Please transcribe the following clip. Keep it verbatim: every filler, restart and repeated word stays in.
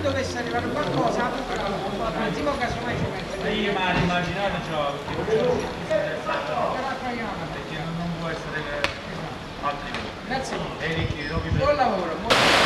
dovesse arrivare qualcosa, primo casomai ci metto. Io ma immaginato ciò, perché non può essere altri. Grazie. E ricchi, Buon lavoro.